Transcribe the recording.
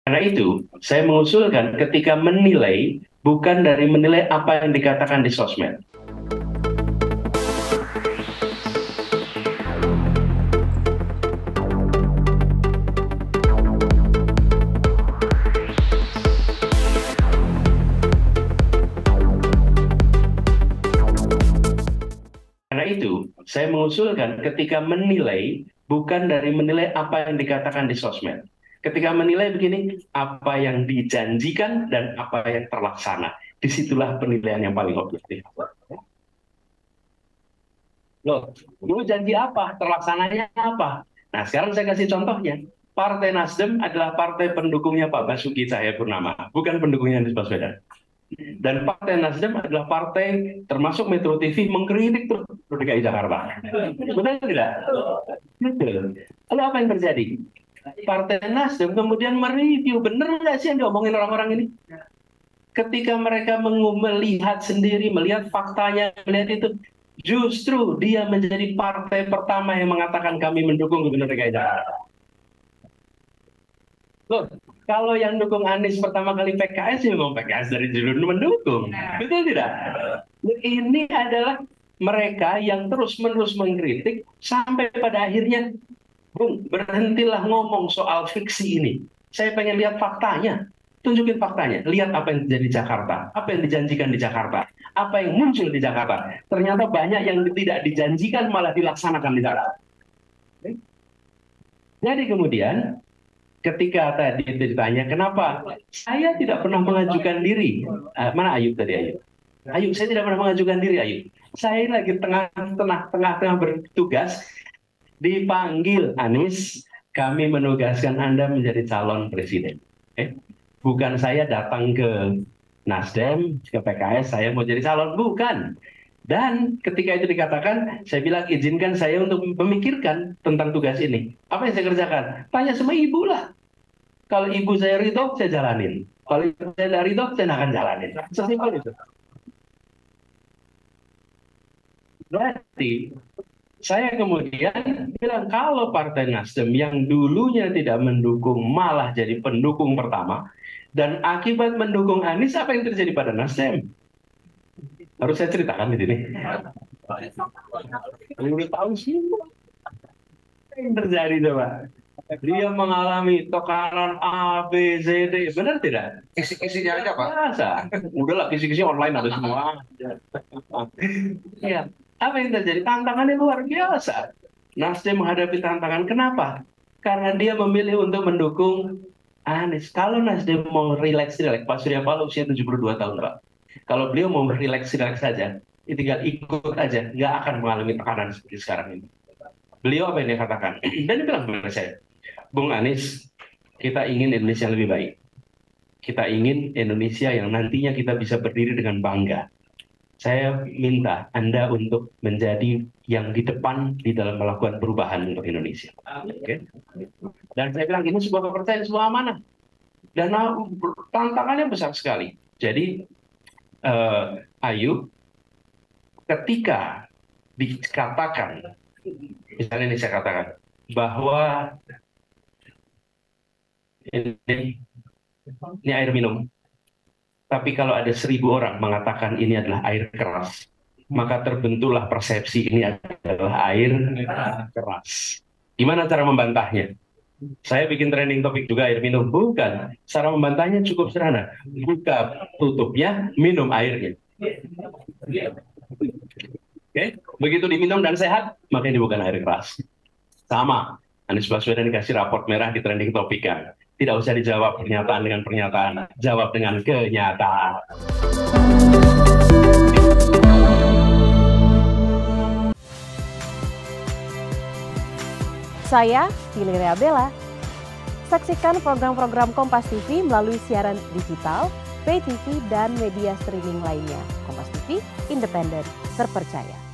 Karena itu, saya mengusulkan ketika menilai, bukan dari menilai apa yang dikatakan di sosmed. Karena itu, saya mengusulkan ketika menilai, bukan dari menilai apa yang dikatakan di sosmed. Ketika menilai begini, apa yang dijanjikan dan apa yang terlaksana. Disitulah penilaian yang paling objektif. Loh, dulu janji apa? Terlaksananya apa? Nah, sekarang saya kasih contohnya. Partai Nasdem adalah partai pendukungnya Pak Basuki Cahayapurnama, bukan pendukungnya Anies Baswedan. Dan Partai Nasdem adalah partai termasuk Metro TV mengkritik terus DKI Jakarta. Benar tidak? Betul. Lalu apa yang terjadi? Partai Nasdem kemudian mereview, benar nggak sih yang diomongin orang-orang ini? Ketika mereka melihat sendiri, melihat faktanya, melihat itu, justru dia menjadi partai pertama yang mengatakan kami mendukung Gubernur DKI Jakarta. Loh, kalau yang dukung Anies pertama kali PKS, ya memang PKS dari dulu mendukung. Betul tidak? Ini adalah mereka yang terus-menerus mengkritik sampai pada akhirnya, Bung, berhentilah ngomong soal fiksi ini. Saya pengen lihat faktanya. Tunjukin faktanya. Lihat apa yang terjadi di Jakarta. Apa yang dijanjikan di Jakarta. Apa yang muncul di Jakarta. Ternyata banyak yang tidak dijanjikan malah dilaksanakan di Jakarta. Jadi kemudian ketika tadi itu ditanya, kenapa saya tidak pernah mengajukan diri? Mana Ayub tadi, Ayub? Ayub, saya tidak pernah mengajukan diri, Ayub. Saya lagi tengah-tengah bertugas, dipanggil Anies, kami menugaskan Anda menjadi calon presiden. Bukan saya datang ke Nasdem, ke PKS, saya mau jadi calon. Bukan. Dan ketika itu dikatakan, saya bilang izinkan saya untuk memikirkan tentang tugas ini. Apa yang saya kerjakan? Tanya sama ibu lah. Kalau ibu saya ridho, saya jalanin. Kalau ibu saya tidak ridho, saya tidak akan jalanin. Sesimpel itu. Berarti saya kemudian bilang kalau Partai Nasdem yang dulunya tidak mendukung malah jadi pendukung pertama, dan akibat mendukung Anies, apa yang terjadi pada Nasdem? Harus saya ceritakan di sini. Udah tahu sih apa yang terjadi coba. Dia mengalami tekanan A, B, C, D. Benar tidak? Kisi-kisinya aja, Pak. Biasa. Udahlah, kisi-kisi online ada semua. Ya. Apa yang terjadi? Tantangannya luar biasa. Nasdem menghadapi tantangan. Kenapa? Karena dia memilih untuk mendukung Anies. Kalau Nasdem mau rileks-rileks, Pak Surya Paloh usia 72 tahun, Pak. Kalau beliau mau rileks-rileks saja, tinggal ikut aja, nggak akan mengalami tekanan seperti sekarang ini. Beliau apa yang dia katakan? Dan dia bilang kepada saya, Bung Anies, kita ingin Indonesia yang lebih baik. Kita ingin Indonesia yang nantinya kita bisa berdiri dengan bangga. Saya minta Anda untuk menjadi yang di depan di dalam melakukan perubahan untuk Indonesia. Okay? Dan saya bilang ini sebuah kepercayaan, sebuah amanah. Dan tantangannya besar sekali. Jadi, Ayu, ketika dikatakan, misalnya ini saya katakan, bahwa ini air minum, tapi kalau ada 1.000 orang mengatakan ini adalah air keras, maka terbentuklah persepsi ini adalah air keras. Gimana cara membantahnya? Saya bikin trending topik juga air minum. Bukan. Cara membantahnya cukup sederhana. Buka tutupnya, minum airnya. Oke? Begitu diminum dan sehat, maka ini bukan air keras. Sama. Anies Baswedan dikasih raport merah di trending topik kan. Tidak usah dijawab pernyataan dengan pernyataan. Jawab dengan kenyataan. Saya, Valeria Bella. Saksikan program-program Kompas TV melalui siaran digital, pay TV, dan media streaming lainnya. Kompas TV, independen, terpercaya.